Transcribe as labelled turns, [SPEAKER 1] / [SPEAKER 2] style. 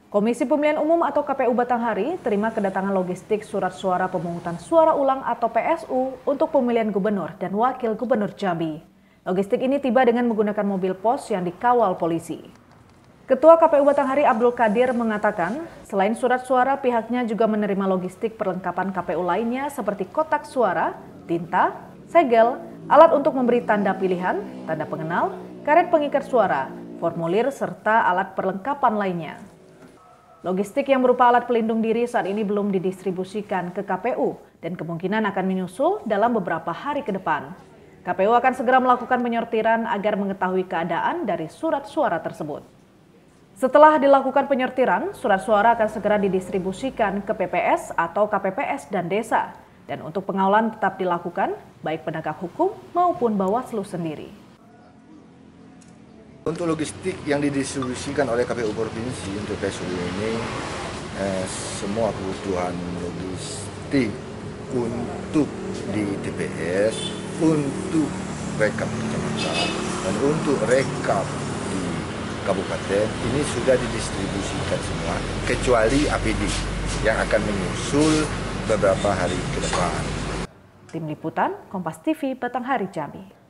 [SPEAKER 1] Komisi Pemilihan Umum atau KPU Batanghari terima kedatangan logistik surat suara pemungutan suara ulang atau PSU untuk pemilihan gubernur dan wakil gubernur Jambi. Logistik ini tiba dengan menggunakan mobil pos yang dikawal polisi. Ketua KPU Batanghari Abdul Qadir mengatakan, selain surat suara, pihaknya juga menerima logistik perlengkapan KPU lainnya seperti kotak suara, tinta, segel, alat untuk memberi tanda pilihan, tanda pengenal, karet pengikat suara, formulir, serta alat perlengkapan lainnya. Logistik yang berupa alat pelindung diri saat ini belum didistribusikan ke KPU dan kemungkinan akan menyusul dalam beberapa hari ke depan. KPU akan segera melakukan penyortiran agar mengetahui keadaan dari surat suara tersebut. Setelah dilakukan penyortiran, surat suara akan segera didistribusikan ke PPS atau KPPS dan desa. Dan untuk pengawalan tetap dilakukan, baik penegak hukum maupun Bawaslu sendiri.
[SPEAKER 2] Untuk logistik yang didistribusikan oleh KPU Provinsi untuk PSU ini, semua kebutuhan logistik untuk di TPS, untuk rekap kecamatan, dan untuk rekap di kabupaten, ini sudah didistribusikan semua, kecuali APD yang akan menyusul beberapa hari ke depan.
[SPEAKER 1] Tim Liputan, Kompas TV, Batanghari, Jambi.